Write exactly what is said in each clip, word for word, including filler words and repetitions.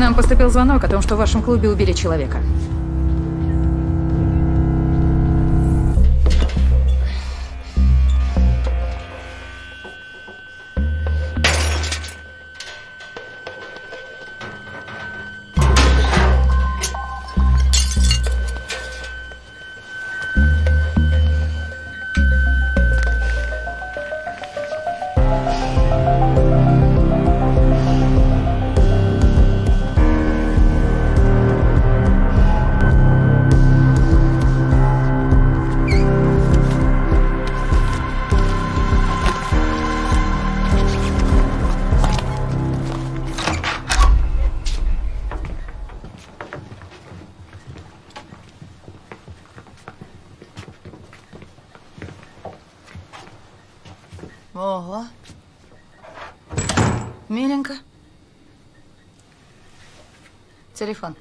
Нам поступил звонок о том, что в вашем клубе убили человека. Ого. Миленько. Телефон.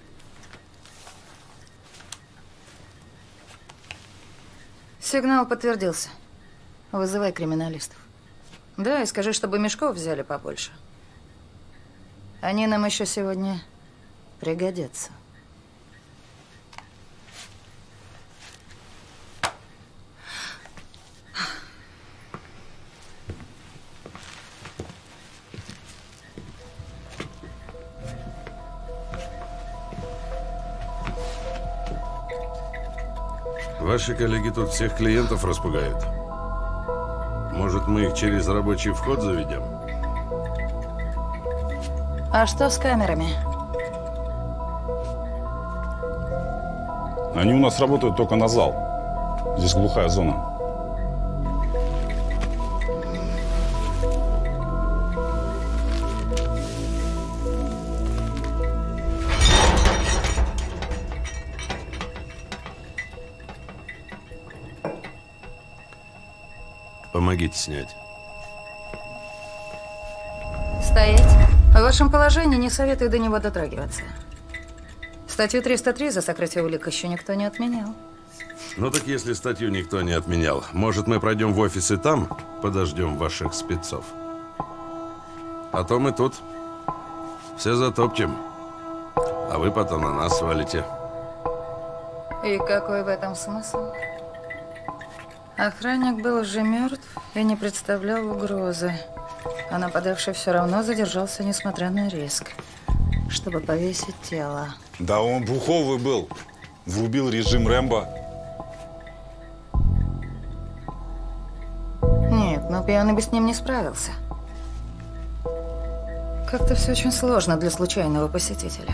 Сигнал подтвердился. Вызывай криминалистов. Да, и скажи, чтобы мешков взяли побольше. Они нам еще сегодня пригодятся. Ваши коллеги тут всех клиентов распугают. Может, мы их через рабочий вход заведем? А что с камерами? Они у нас работают только на зал. Здесь глухая зона. Помогите снять. Стоять. В вашем положении не советую до него дотрагиваться. Статью триста три за сокрытие улик еще никто не отменял. Ну так если статью никто не отменял, может, мы пройдем в офис и там подождем ваших спецов? А то мы тут все затопчем, а вы потом на нас свалите. И какой в этом смысл? Охранник был уже мертв и не представлял угрозы. А нападавший все равно задержался, несмотря на риск, чтобы повесить тело. Да он буховый был. Врубил режим Рэмбо. Нет, ну пьяный бы с ним не справился. Как-то все очень сложно для случайного посетителя.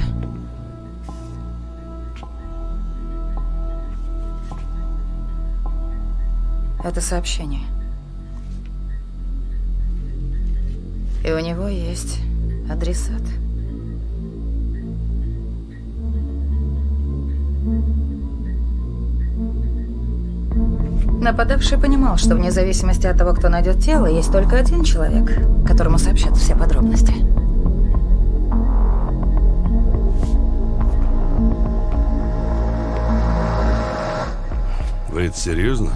Это сообщение. И у него есть адресат. Нападавший понимал, что вне зависимости от того, кто найдет тело, есть только один человек, которому сообщат все подробности. Вы это серьезно?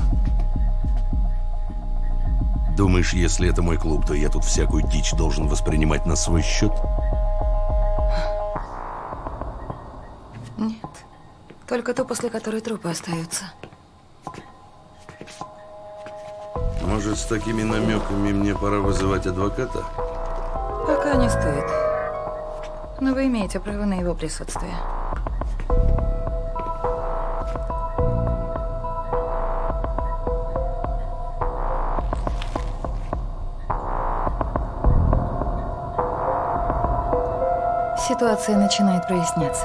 Думаешь, если это мой клуб, то я тут всякую дичь должен воспринимать на свой счет? Нет. Только ту, после которой трупы остаются. Может, с такими намеками мне пора вызывать адвоката? Пока не стоит. Но вы имеете право на его присутствие. Ситуация начинает проясняться.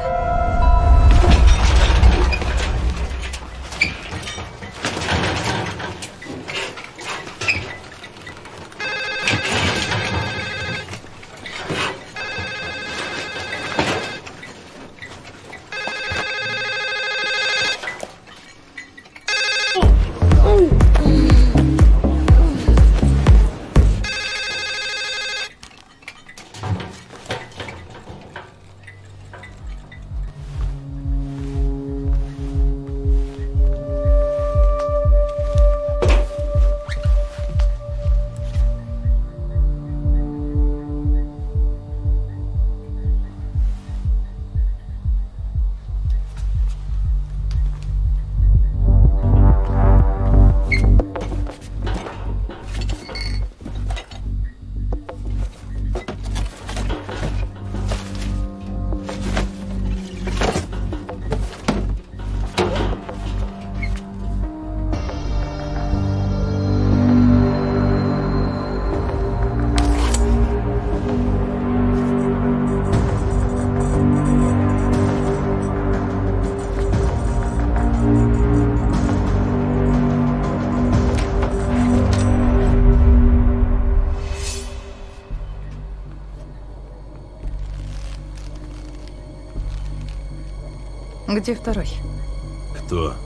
Где второй? Кто?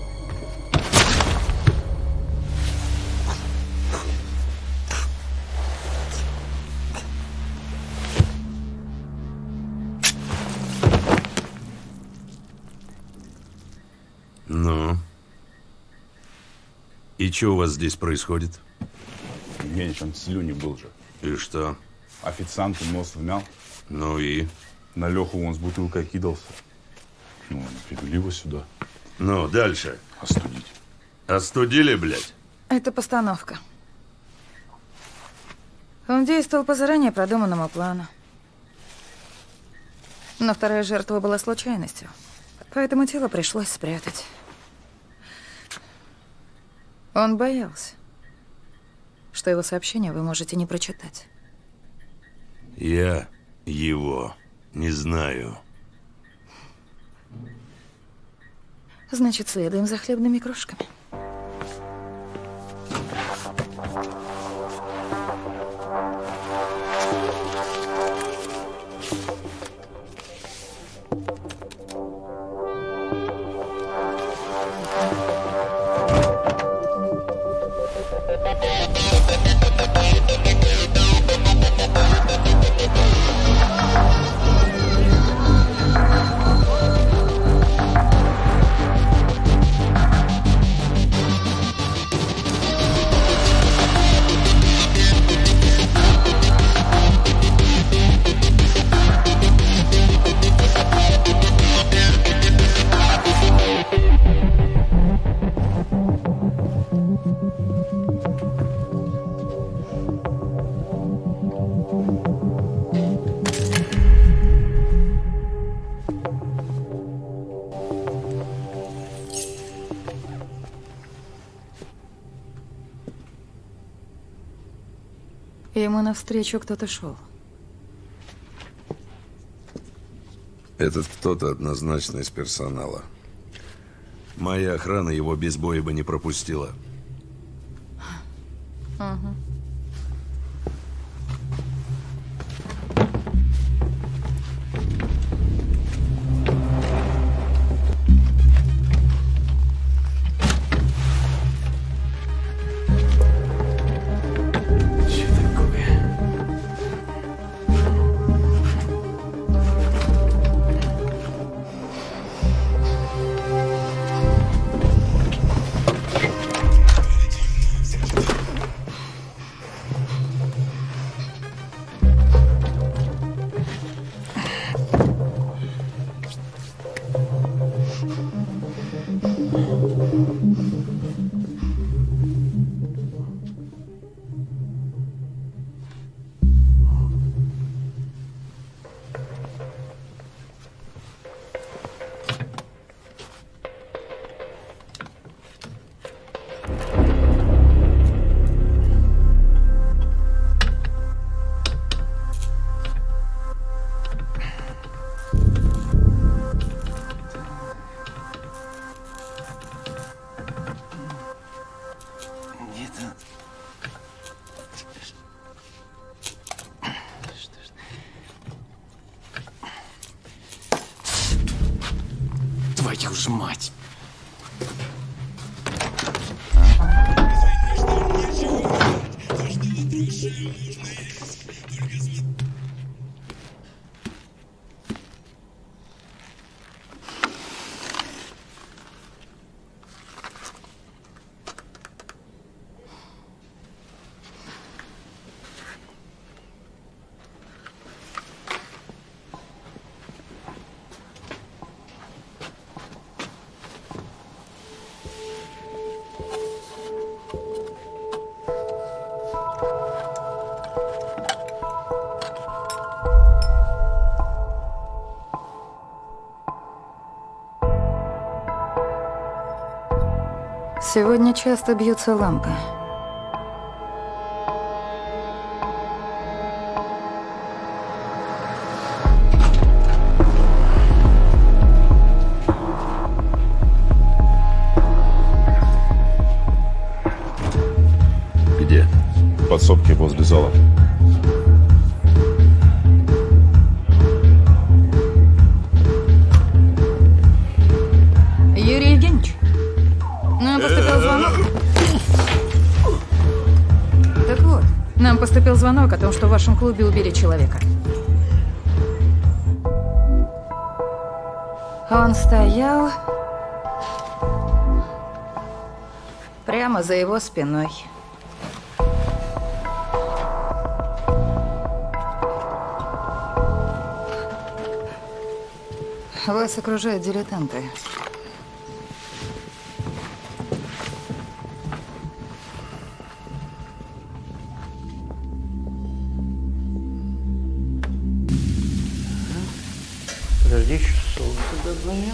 Ну? И что у вас здесь происходит? Евгеньевич, он слюни был же. И что? Официанту нос вмял. Ну и? На Леху он с бутылкой кидался. Ну, привели его сюда. Ну, дальше. Остудить. Остудили, блядь? Это постановка. Он действовал по заранее продуманному плану. Но вторая жертва была случайностью. Поэтому тело пришлось спрятать. Он боялся, что его сообщение вы можете не прочитать. Я его не знаю. Значит, следуем за хлебными крошками. Ему навстречу кто-то шел. Этот кто-то однозначно из персонала. Моя охрана его без боя бы не пропустила. Угу. Твою ж мать! Сегодня часто бьются лампы. Где? В подсобке возле зала. слухок о том, что в вашем клубе убили человека. Он стоял прямо за его спиной. Вас окружают дилетанты. Подожди, еще соус добавим.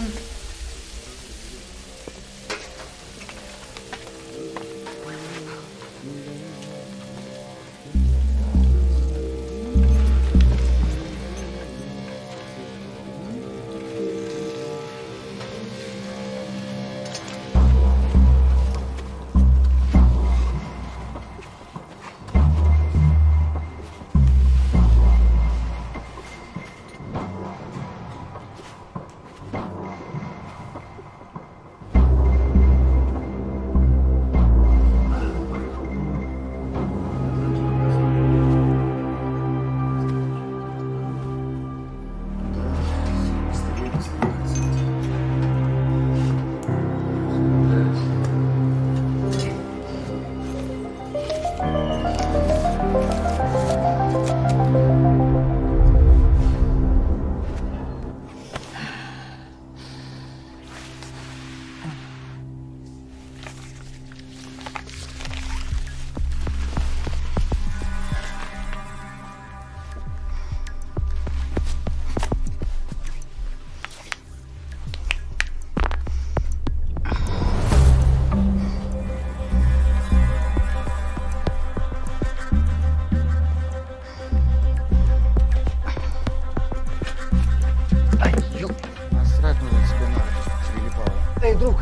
Эй, друг!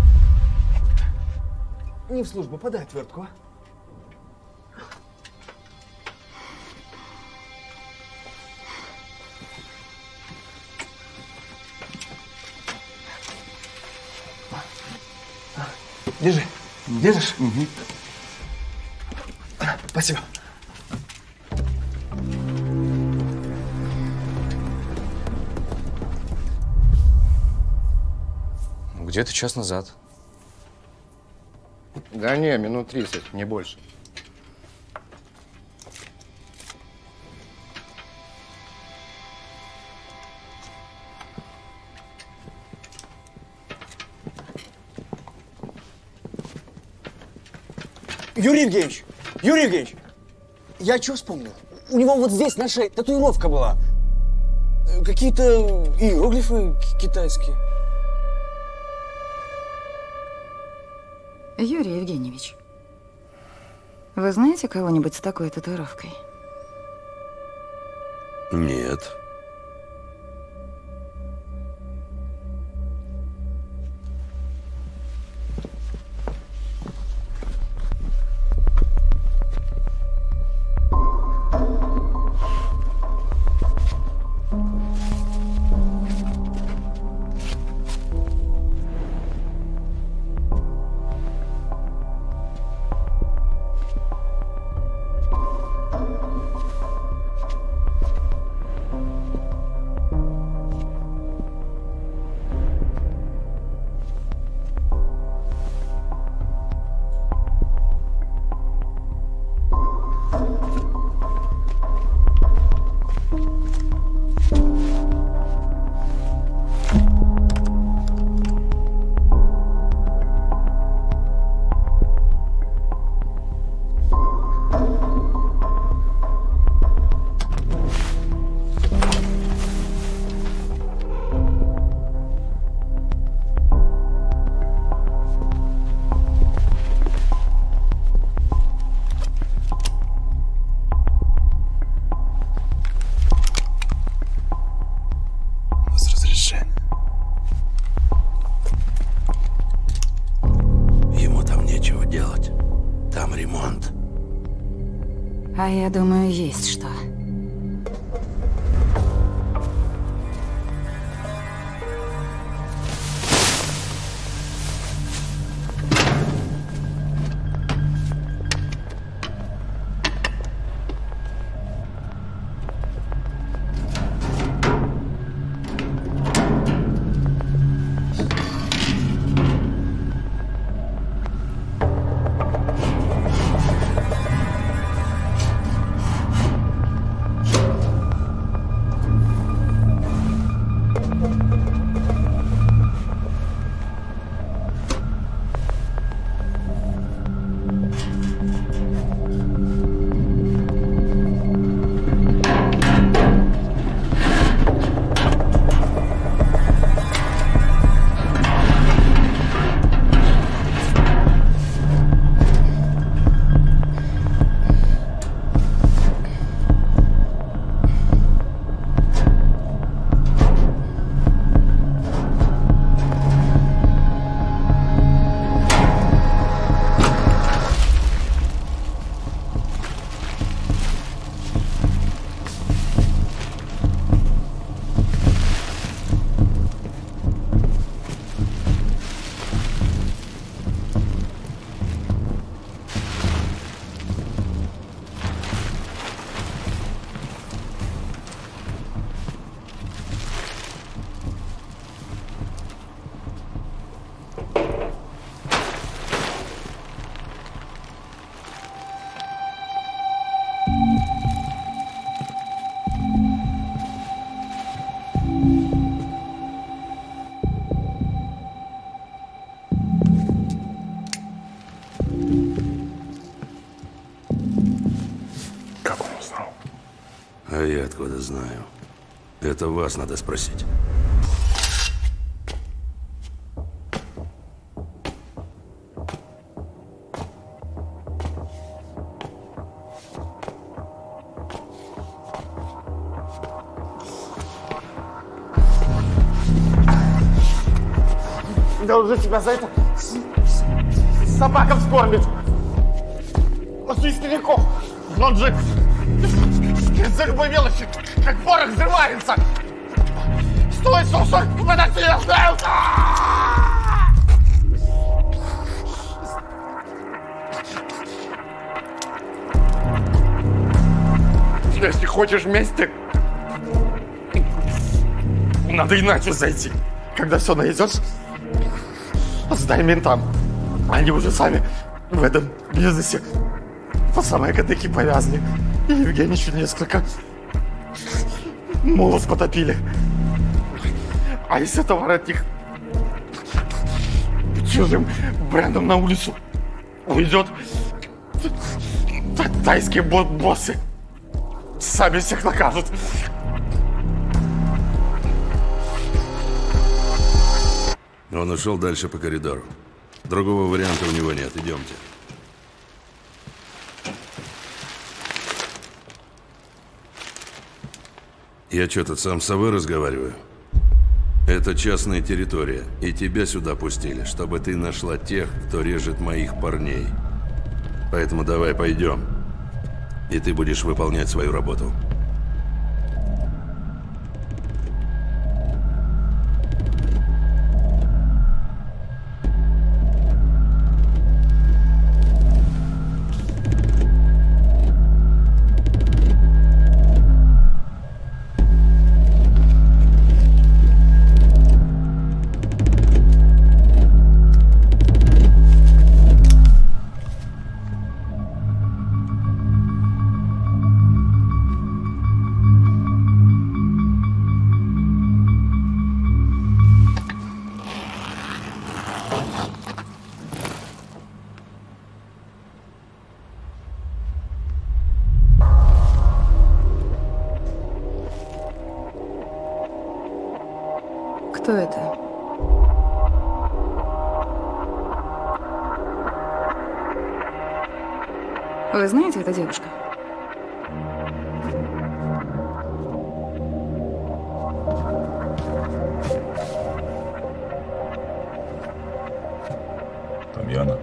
Не в службу, подай отвертку, а? Держи. Держишь? Угу. Спасибо. Где-то час назад. Да не, минут тридцать, не больше. Юрий Евгеньевич! Юрий Евгеньевич! Я что вспомнил? У него вот здесь на шее татуировка была. Какие-то иероглифы китайские. Юрий Евгеньевич, вы знаете кого-нибудь с такой татуировкой? Нет. А я думаю, есть что. откуда знаю. Это вас надо спросить. Должен тебя за это собакам скормить. После стариков. Он же за любой мелочи, как порох, взрывается. Стой, стой, стой, подожди, я знаю. Если хочешь вместе, надо иначе зайти. Когда все найдешь, сдай ментам. Они уже сами в этом бизнесе по самые кадыки повязаны. И Евгений чуть несколько молов потопили. А если товар от них чужим брендом на улицу уйдет, тайские боссы сами всех накажут. Он ушел дальше по коридору. Другого варианта у него нет. Идемте. Я что, тут сам с собой разговариваю? Это частная территория, и тебя сюда пустили, чтобы ты нашла тех, кто режет моих парней. Поэтому давай пойдем, и ты будешь выполнять свою работу. Кто это? Вы знаете, эта девушка? Там Яна.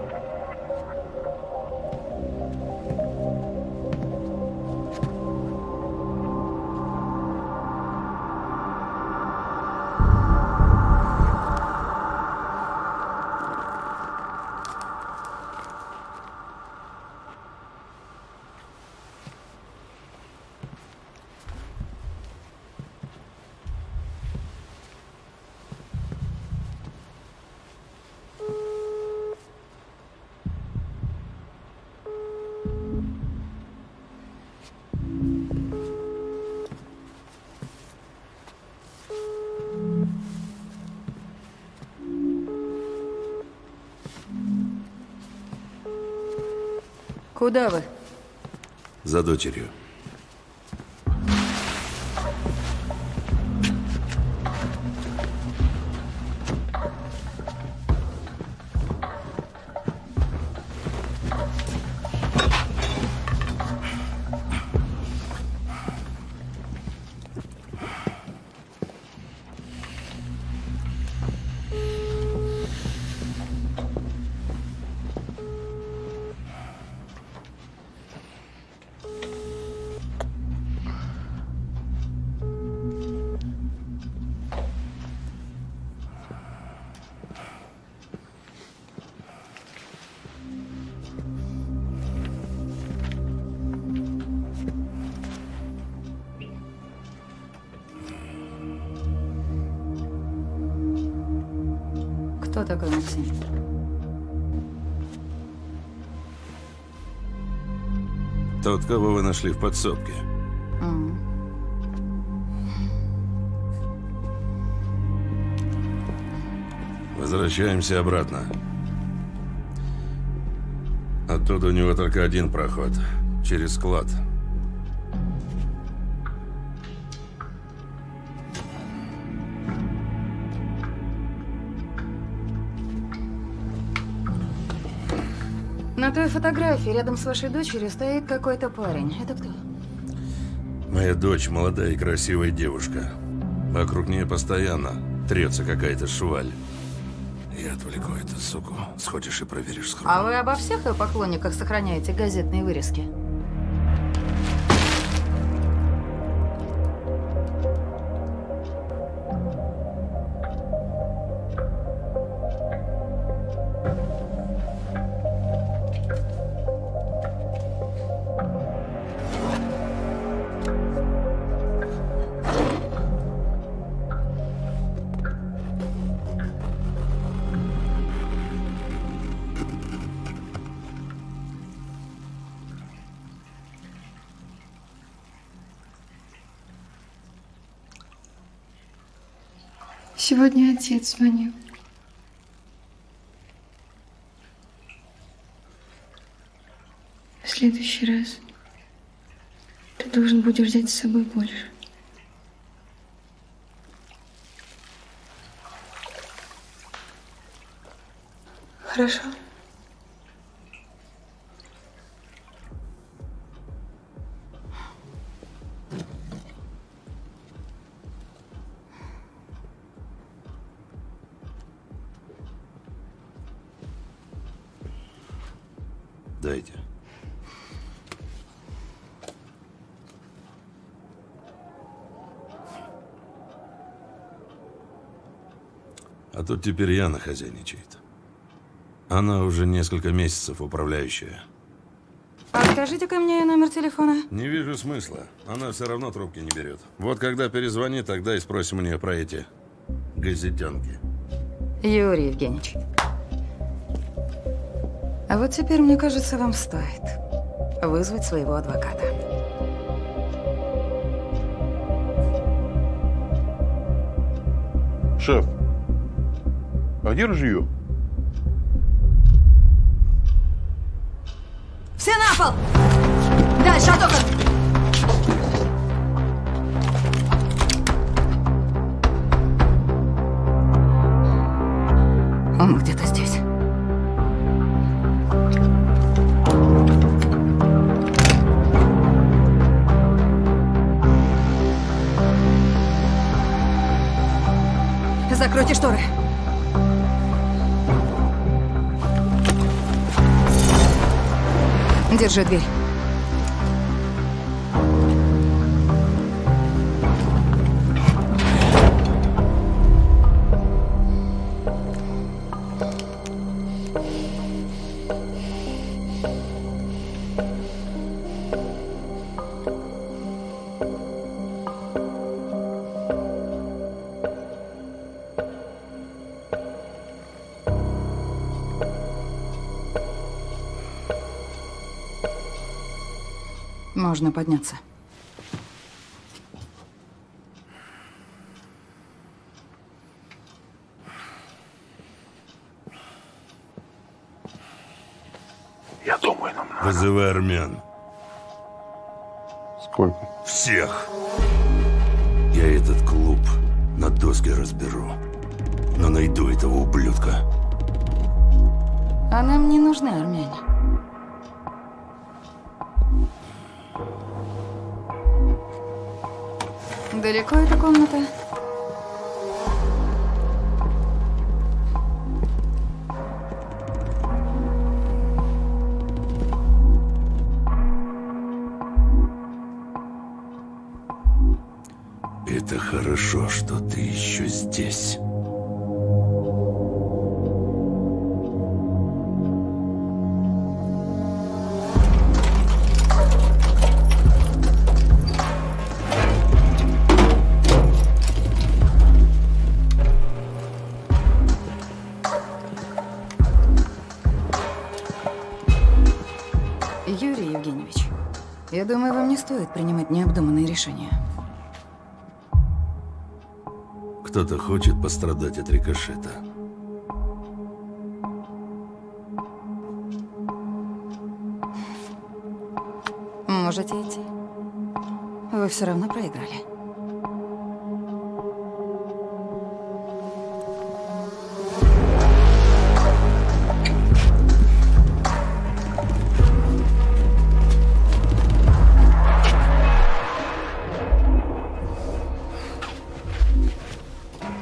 Куда вы? За дочерью. Кто такой Максим? Тот, кого вы нашли в подсобке. М. Возвращаемся обратно. Оттуда у него только один проход. Через склад. На той фотографии рядом с вашей дочерью стоит какой-то парень. Это кто? Моя дочь молодая и красивая девушка. Вокруг нее постоянно трется какая-то шваль. Я отвлеку эту суку. Сходишь и проверишь схрон. А вы обо всех ее поклонниках сохраняете газетные вырезки? Сегодня отец звонил. В следующий раз ты должен будешь взять с собой больше. Хорошо? Дайте. А тут теперь Яна хозяйничает. Она уже несколько месяцев управляющая. А скажите-ка мне ее номер телефона. Не вижу смысла. Она все равно трубки не берет. Вот когда перезвонит, тогда и спросим у нее про эти газетенки. Юрий Евгеньевич. А вот теперь, мне кажется, вам стоит вызвать своего адвоката. Шеф, а где ружье? Все на пол! Дальше, от окон! Он где-то здесь. Закройте шторы. Держи дверь. Можно подняться. Я думаю, нам надо. Вызывай армян. Сколько? Всех. Я этот клуб на доски разберу. Но найду этого ублюдка. А нам не нужны армяне. Далеко эта комната? Это хорошо, что ты еще здесь. Юрий Евгеньевич, я думаю, вам не стоит принимать необдуманные решения. Кто-то хочет пострадать от рикошета. Можете идти. Вы все равно проиграли.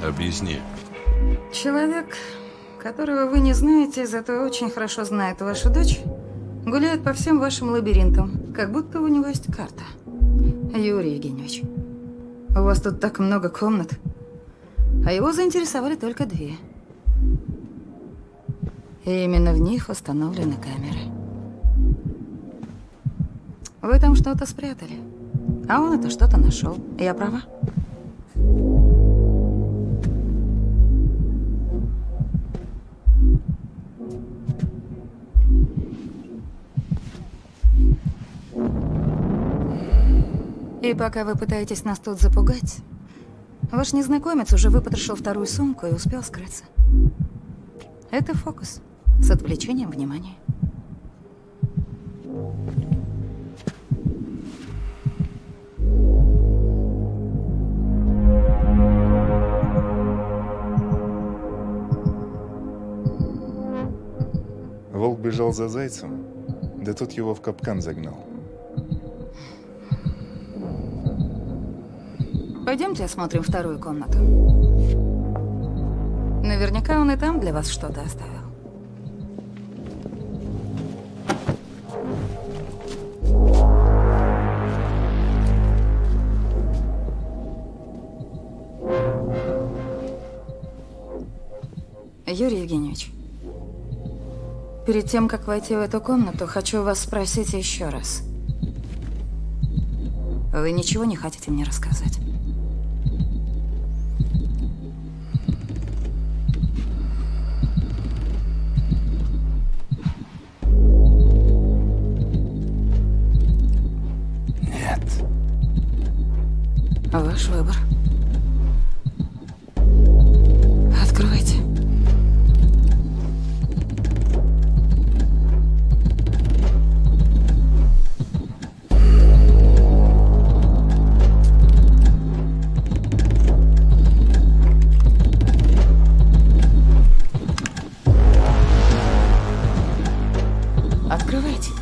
Объясни. Человек, которого вы не знаете, зато очень хорошо знает вашу дочь, гуляет по всем вашим лабиринтам, как будто у него есть карта. Юрий Евгеньевич, у вас тут так много комнат, а его заинтересовали только две. И именно в них установлены камеры. Вы там что-то спрятали, а он это что-то нашел. Я права? И пока вы пытаетесь нас тут запугать, ваш незнакомец уже выпотрошил вторую сумку и успел скрыться. Это фокус с отвлечением внимания. Волк бежал за зайцем, да тот его в капкан загнал. Пойдемте осмотрим вторую комнату. Наверняка он и там для вас что-то оставил. Юрий Евгеньевич, перед тем, как войти в эту комнату, хочу вас спросить еще раз. Вы ничего не хотите мне рассказать? Нет. Ваш выбор. Откройте. Открывайте.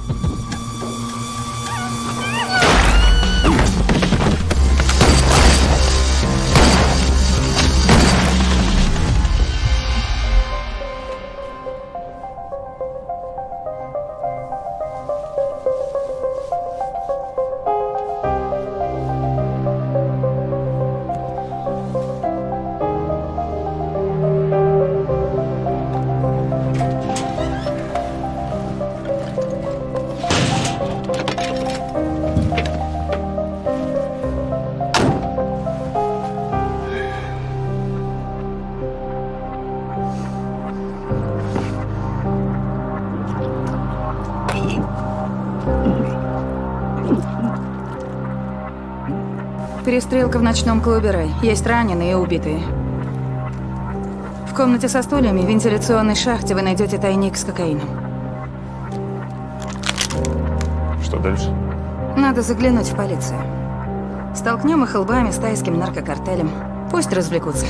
Перестрелка в ночном клубе «Рай». Есть раненые и убитые. В комнате со стульями в вентиляционной шахте вы найдете тайник с кокаином. Что дальше? Надо заглянуть в полицию. Столкнем их лбами с тайским наркокартелем. Пусть развлекутся.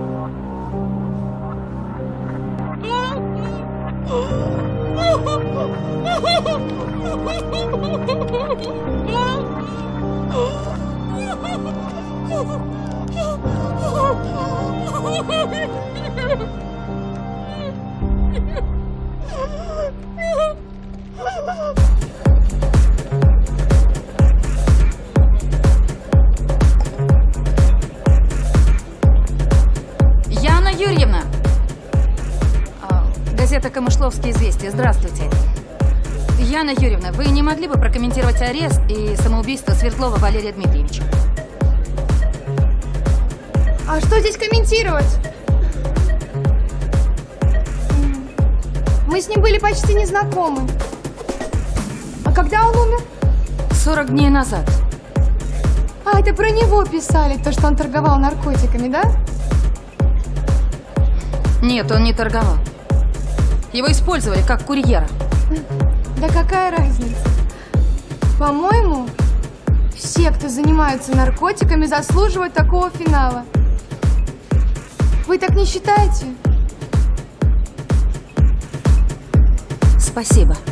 Яна Юрьевна! Газета «Камышловские известия». Здравствуйте. Яна Юрьевна, вы не могли бы прокомментировать арест и самоубийство Свердлова Валерия Дмитриевича? А что здесь комментировать? Мы с ним были почти не знакомы. А когда он умер? сорок дней назад. А, это про него писали, то, что он торговал наркотиками, да? Нет, он не торговал. Его использовали как курьера. Да какая разница? По-моему, все, кто занимаются наркотиками, заслуживают такого финала. Вы так не считаете? Спасибо.